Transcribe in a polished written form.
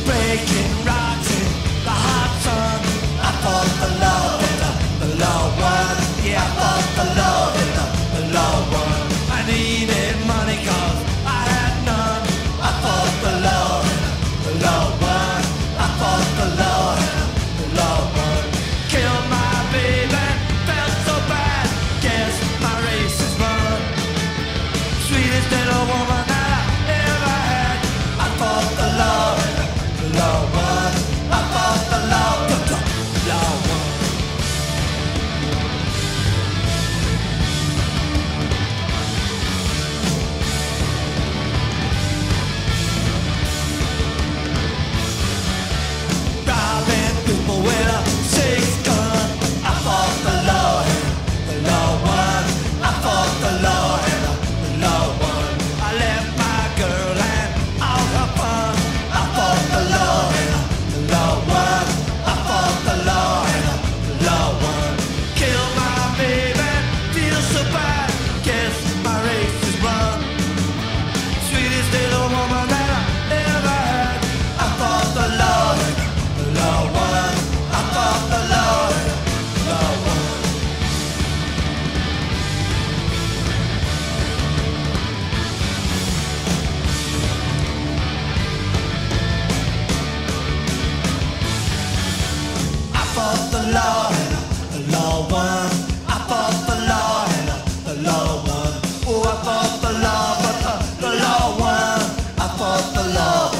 breaking rocks in the hot sun. I fought the law, but the law won. Yeah, I fought the law, but the law won. I needed money 'cause I had none. I fought the law, the law won. I fought the law, the law won. Killed my baby, felt so bad. Guess my race is run. Sweetest little woman that I ever had. I fought the law won. I fought the law, but the law won. Robbing people with a six-gun. I fought the law won. I fought the law won. I left my girl and all her fun. I fought the law won. I fought the law won. Killed my baby, feel so bad. Guess my race is run. Sweetest little woman that I ever had. I fought the law won. I fought the law won. I fought the law won. I fought the law won. Oh, I fought the law, but the law won. I fought the law.